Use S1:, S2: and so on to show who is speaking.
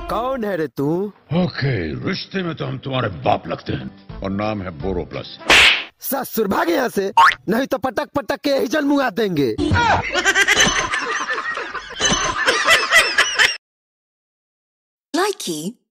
S1: कौन है रे तू?
S2: ओके, रिश्ते में तो हम तुम्हारे बाप लगते हैं और नाम है बोरो प्लस।
S1: ससुर भाग यहाँ से, नहीं तो पटक पटक के यही जल मुंगा देंगे।
S3: Likey